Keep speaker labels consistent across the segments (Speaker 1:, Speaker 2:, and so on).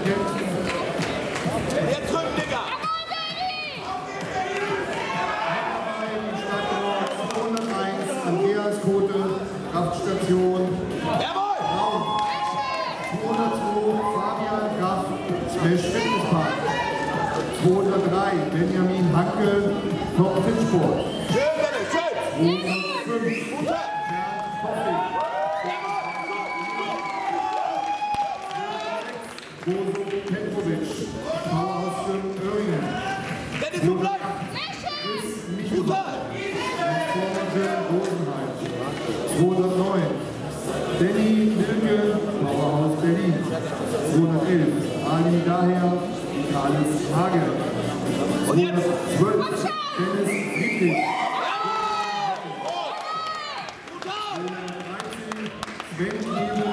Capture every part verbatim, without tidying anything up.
Speaker 1: kämpfen.
Speaker 2: Jetzt drücken, Digga!
Speaker 1: zweihunderteins, Andreas Kote, Kraftstation.
Speaker 2: Jawohl!
Speaker 1: Raum. zweihundertzwei, Fabian Kraft, Smash Fitnesspark. zweihundertdrei, Benjamin Hanke, Top Fitsport.
Speaker 2: Schön, Dennis, schön!
Speaker 1: zweihundertfünf,
Speaker 2: Gute!
Speaker 1: Bozo Petrovic, Powerhouse für Öringen.
Speaker 2: Dennis, du bleibst! Gute!
Speaker 1: Rosenheim. zweihundertneun, Danny Wilke, Powerhouse Berlin. zweihundertelf, Ali Daher, Vitalis Hage.
Speaker 2: Und jetzt!
Speaker 1: zweihundertzwölf, Dennis Wittlich. zweihundertdreizehn, Sven Knebel,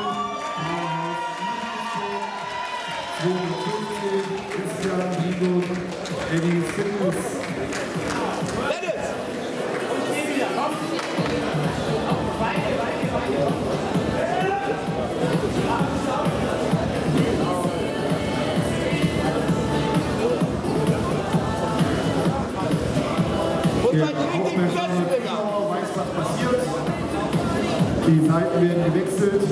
Speaker 1: zweihundertfünfzehn, Christian Vigo, Eddie Fitness.
Speaker 2: Dennis! Und
Speaker 1: Der
Speaker 2: seid richtig fest, Digga!
Speaker 1: Zuschauer weiß, was passiert. Die Seiten werden gewechselt.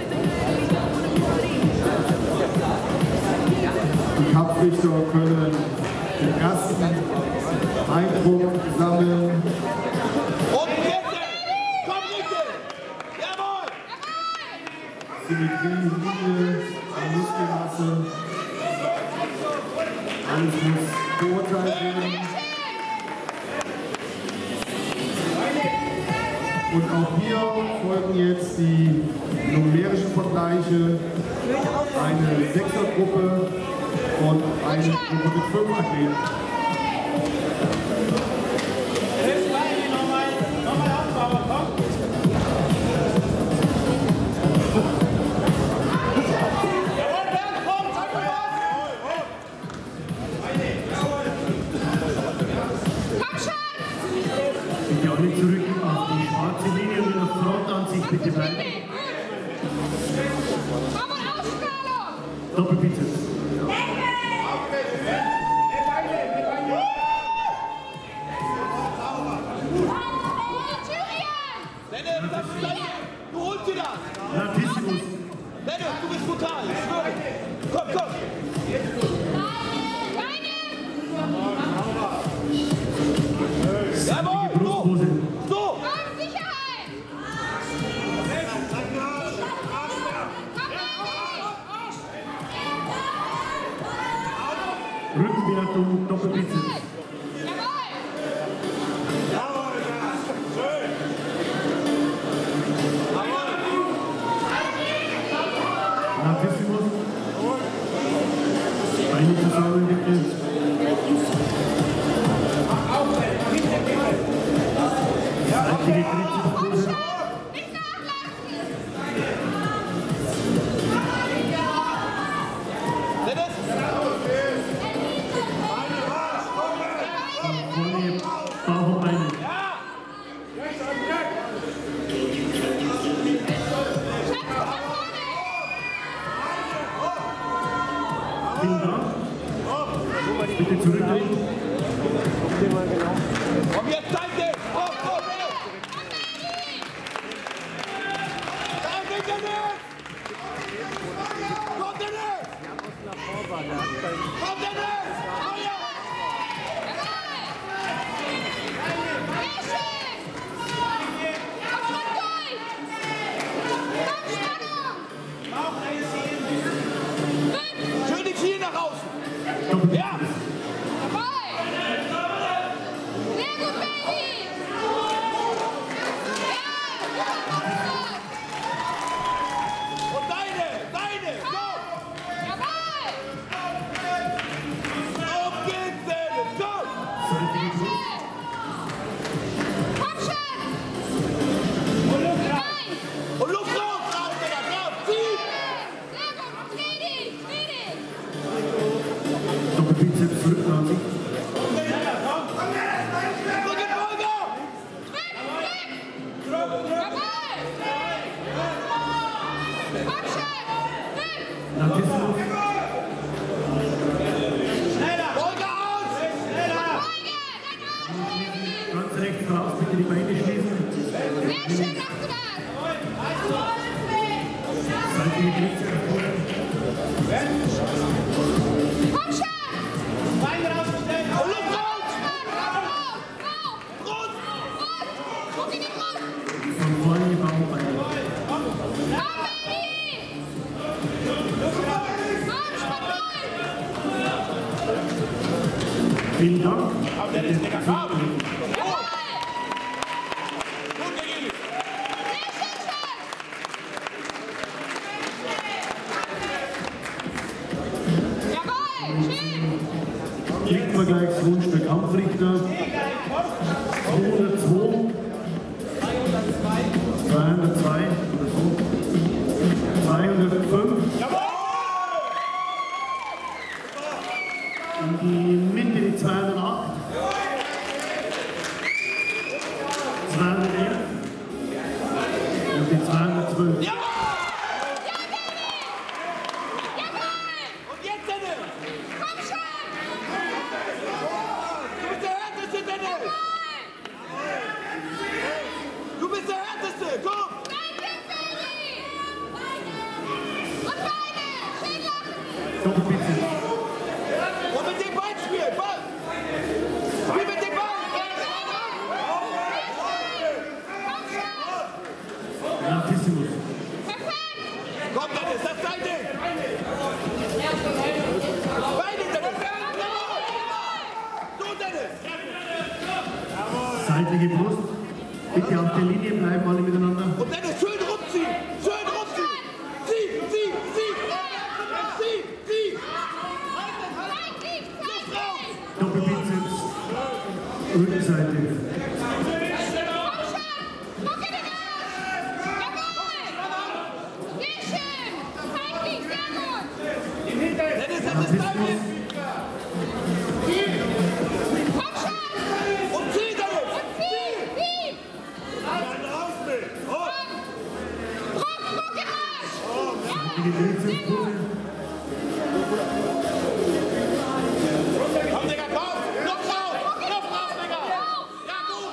Speaker 1: Die Kampfrichter können den ersten Eindruck sammeln.
Speaker 2: Und jetzt! Komm, richtig! Jawohl!
Speaker 1: Symmetrie, Linie, Muskelmasse. Alles muss beurteilt werden. Und auch hier folgen jetzt die numerischen Vergleiche. Eine Sechsergruppe und eine Gruppe mit fünf Athleten.
Speaker 3: Bitte alle zurück auf die schwarze Linie und in der Frontansicht bitte bleiben. Doppelbizeps.
Speaker 2: Dennis, das ist gleich! Du holst dir das!
Speaker 3: Latissimus.
Speaker 2: Dennis, du bist brutal! Ich schwöre! Komm, komm! Jawohl! So!
Speaker 3: Brustpose.
Speaker 2: So!
Speaker 3: Rückenbehaartung, Doppelbizeps. Latissimus. Beine zusammen bitte. Seitliche Trizepspose.
Speaker 2: Dennis!
Speaker 3: Vorne Bauch und Beine. Vielen Dank. Bitte zurückdrehen.
Speaker 2: Komm jetzt, danke! Komm, komm, Dennis! Danke, Dennis! Komm, Dennis! Komm, Dennis! Feuer! Schön die Knie nach außen! Ja! Und deine! Deine! Go! Auf geht's, Dennis! Go!
Speaker 3: Seitliche Brust.
Speaker 2: Und Luft raus! Raus, Digga! Raus! Zieh!
Speaker 3: Doppelbizeps Rückenansicht.
Speaker 2: Rückenfolger!
Speaker 3: Latissimus. Seitliche Trizeps.
Speaker 2: Komm schon! Beine rausstellen! Und Luft raus! Brust! Druck in die Brust!
Speaker 3: Von vorne die Bauchbeine.
Speaker 2: Komm, Baby! Komm, spann durch!
Speaker 3: Vielen Dank.
Speaker 2: Aber der ist lecker. Komm!
Speaker 3: Lichtvergleichsrundstück Kampfrichter. zweihundertzwei. zweihundertzwei oder so. zweihundertfünf. In die Mitte die zweihundertacht. zweihundertelf. Und die zweihundertzwölf.
Speaker 2: Du bist der Härteste, komm! Und Beine! Schön lachen!
Speaker 3: Doppelbizeps.
Speaker 2: Und mit dem Bein spielen! Ball! Spiel mit dem Bein!
Speaker 3: Latissimus.
Speaker 2: Perfekt! Komm, Dennis, das ist dein Ding! Beine, Dennis! Du, Dennis!
Speaker 3: Seitliche Brust. Bitte auf der Linie bleiben, alle miteinander.
Speaker 2: Und Dennis, schön rumziehen! Schön rumziehen! Zieh, zieh, zieh! Zieh, zieh! Luft raus!
Speaker 3: Doppelbizeps. Rückseite.
Speaker 2: Dennis, das ist dein Ding! Und zieh, Dennis! Zieh!
Speaker 3: Die Trizepspose.
Speaker 2: Komm, Digga, komm! Luft raus! Luft raus, Digga! Ja, gut!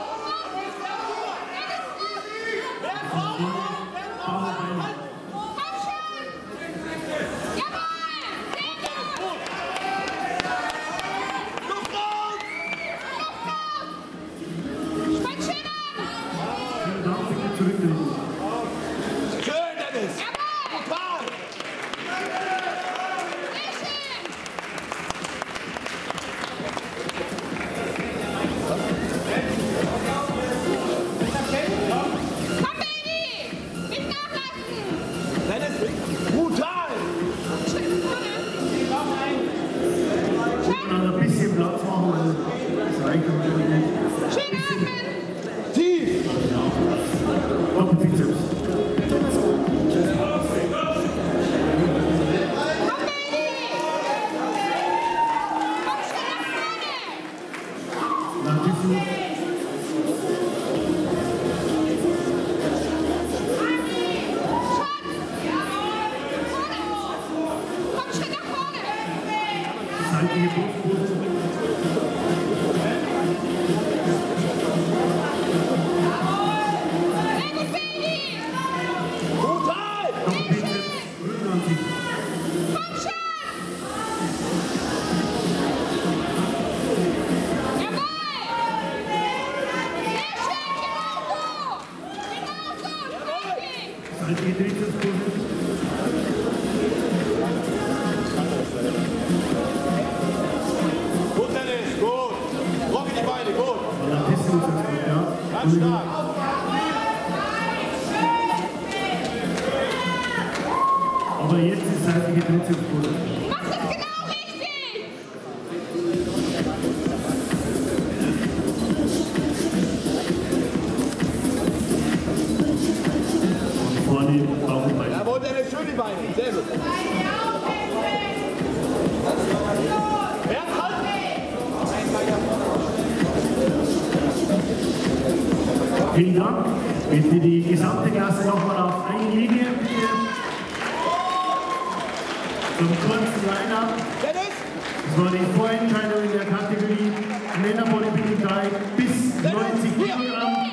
Speaker 2: Luft raus!
Speaker 3: Vielen Dank, bitte zurücknehmen.
Speaker 2: Schön, Dennis! Brutal! Dennis, brutal!
Speaker 3: Noch ein bisschen Platz machen, weil das reicht natürlich nicht.
Speaker 2: Tief!
Speaker 3: Doppelbizeps. Latissimus. Seitliche Brustpose.
Speaker 2: Brutal!
Speaker 3: Doppelbizeps. Rückenansicht. Seitliche Trizepspose.
Speaker 2: Gut, Dennis, gut! Rock in die Beine, gut!
Speaker 3: Latissimus ist gut, ja.
Speaker 2: Ganz stark!
Speaker 3: Aber jetzt ist seitliche Trizepspose.
Speaker 4: Mach das genau richtig!
Speaker 3: Vorne Bauchbeine.
Speaker 2: Jawohl, Dennis, schön die Beine, sehr gut! Wer halt!
Speaker 3: Vielen Dank. Bitte die gesamte Klasse nochmal auf eine Linie. Bitte. Zum kurzen Line-Up.
Speaker 2: Dennis!
Speaker 3: Das war die Vorentscheidung in der Kategorie Männer Bodybuilding drei bis neunzig Kilogramm.